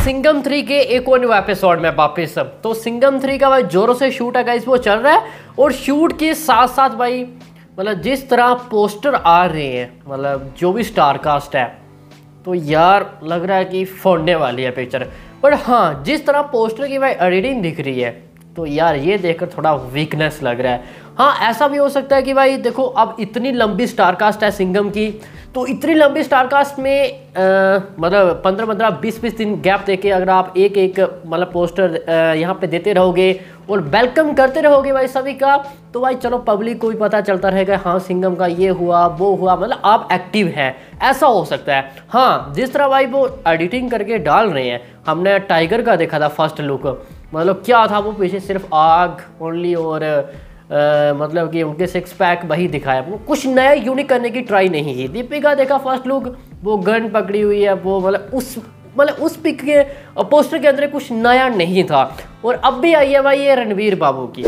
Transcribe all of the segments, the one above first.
सिंघम 3 के एक और न्यू एपिसोड में वापस। तो सिंघम 3 का भाई जोरों से शूट है गाइस, वो चल रहा है। और शूट के साथ साथ भाई मतलब जिस तरह पोस्टर आ रहे हैं, मतलब जो भी स्टार कास्ट है, तो यार लग रहा है कि फोड़ने वाली है पिक्चर। पर हाँ, जिस तरह पोस्टर की भाई एडिटिंग दिख रही है, तो यार ये देखकर थोड़ा वीकनेस लग रहा है। हाँ, ऐसा भी हो सकता है कि भाई देखो, अब इतनी लंबी स्टार कास्ट है सिंघम की, तो इतनी लंबी स्टार कास्ट में मतलब 15-15, 20-20 दिन गैप देके अगर आप एक एक मतलब पोस्टर यहाँ पे देते रहोगे और वेलकम करते रहोगे भाई सभी का, तो भाई चलो पब्लिक को भी पता चलता रहेगा हाँ सिंघम का ये हुआ वो हुआ, मतलब आप एक्टिव हैं, ऐसा हो सकता है। हाँ, जिस तरह भाई वो एडिटिंग करके डाल रहे हैं, हमने टाइगर का देखा था फर्स्ट लुक, मतलब क्या था वो पीछे सिर्फ आग ओनली और मतलब कि उनके सिक्स पैक वही दिखाया, वो कुछ नया यूनिक करने की ट्राई नहीं की। दीपिका देखा फर्स्ट लुक, वो गन पकड़ी हुई है, वो मतलब उस पिक के पोस्टर के अंदर कुछ नया नहीं था। और अब भी आई है भाई ये रणवीर बाबू की,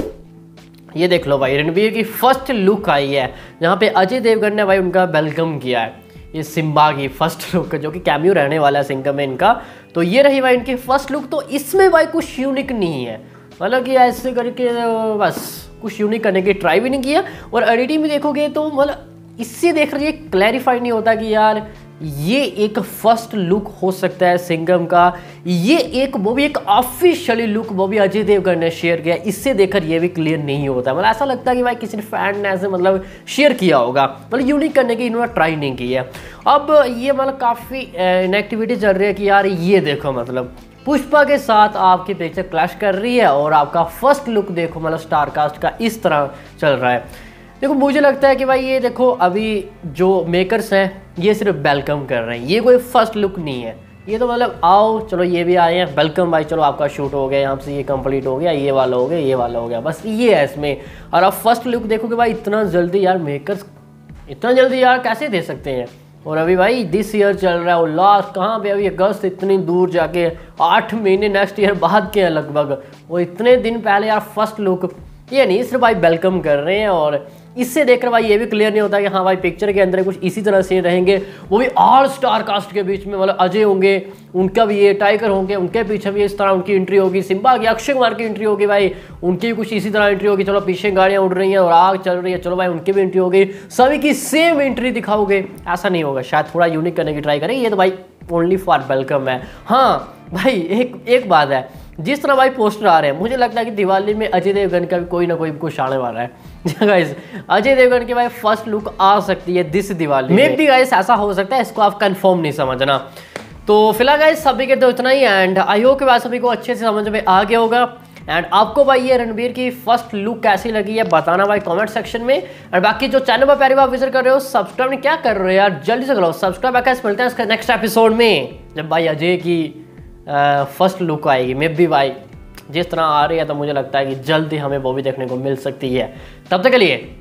ये देख लो भाई रणवीर की फर्स्ट लुक आई है, जहाँ पे अजय देवगन ने भाई उनका वेलकम किया है। ये सिम्बा की फर्स्ट लुक जो कि कैमियो रहने वाला है सिंघम में इनका, तो ये रही भाई इनकी फर्स्ट लुक। तो इसमें भाई कुछ यूनिक नहीं है, मतलब कि ऐसे करके बस कुछ यूनिक करने की ट्राई भी नहीं किया। और एडिटिंग भी देखोगे तो मतलब इससे देख रही क्लैरिफाई नहीं होता कि यार ये एक फर्स्ट लुक हो सकता है सिंघम का, ये एक वो भी एक ऑफिशियली लुक वो भी अजय देवगन ने शेयर किया, इससे देखकर ये भी क्लियर नहीं होता। मतलब ऐसा लगता है कि भाई किसी फैन ने ऐसे मतलब शेयर किया होगा, मतलब यूनिक करने की इन्होंने ट्राई नहीं की है। अब ये मतलब काफ़ी इनएक्टिविटी चल रही है कि यार ये देखो, मतलब पुष्पा के साथ आपकी पिक्चर क्लैश कर रही है और आपका फर्स्ट लुक देखो मतलब स्टार कास्ट का इस तरह चल रहा है। देखो मुझे लगता है कि भाई ये देखो अभी जो मेकर्स हैं ये सिर्फ वेलकम कर रहे हैं, ये कोई फर्स्ट लुक नहीं है। ये तो मतलब आओ चलो ये भी आए हैं, वेलकम भाई, चलो आपका शूट हो गया, यहाँ से ये कंप्लीट हो गया, ये वाला हो गया, ये वाला हो गया, बस ये है इसमें। और आप फर्स्ट लुक देखोगे भाई इतना जल्दी यार मेकर्स इतना जल्दी यार कैसे दे सकते हैं। और अभी भाई दिस ईयर चल रहा है और लास्ट कहाँ पे अभी अगस्त, इतनी दूर जाके 8 महीने नेक्स्ट ईयर बाद के हैं लगभग, वो इतने दिन पहले यार फर्स्ट लुक, ये नहीं सिर्फ भाई वेलकम कर रहे हैं। और इससे देखकर भाई ये भी क्लियर नहीं होता कि हाँ भाई पिक्चर के अंदर कुछ इसी तरह से रहेंगे, वो भी ऑल स्टार कास्ट के बीच में, मतलब अजय होंगे, उनका भी ये टाइगर होंगे, उनके पीछे भी इस तरह उनकी एंट्री होगी, सिम्बा की अक्षय कुमार की एंट्री होगी भाई, उनकी भी कुछ इसी तरह एंट्री होगी। चलो पीछे गाड़ियाँ उड़ रही हैं और आग चल रही है, चलो भाई उनकी भी एंट्री होगी, सभी की सेम एंट्री दिखाओगे, ऐसा नहीं होगा। शायद थोड़ा यूनिक करने की ट्राई करें, ये तो भाई ओनली फॉर वेलकम है। हाँ भाई एक बात है, जिस तरह भाई पोस्टर आ रहे हैं, मुझे लगता है कि दिवाली में अजय देवगन का भी कोई ना कोई कुछ आने वाला है गाइस। अजय देवगन की भाई फर्स्ट लुक आ सकती है दिस दिवाली में भी गाइस, ऐसा हो सकता है, इसको आप कंफर्म नहीं समझना। तो फिलहाल गाइस सभी के तो इतना ही, एंड आई होप कि भाई सभी को अच्छे से समझ में आ गया होगा। एंड आपको भाई ये रणवीर की फर्स्ट लुक कैसी लगी है बताना भाई कमेंट सेक्शन में। और बाकी जो चैनल पर पहली बार विजिट कर रहे हो, सब्सक्राइब नहीं क्या कर रहे हो यार, जल्दी से करो सब्सक्राइब। मिलते हैं इसका नेक्स्ट एपिसोड में, जब भाई अजय की फर्स्ट लुक आएगी। मे भी भाई जिस तरह आ रही है, तो मुझे लगता है कि जल्दी हमें वो भी देखने को मिल सकती है। तब तक के लिए